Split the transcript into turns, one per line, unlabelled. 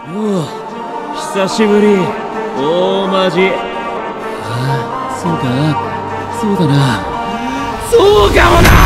おう、久しぶり。大マジ。ああ、そうか、そうだな。そうかもな。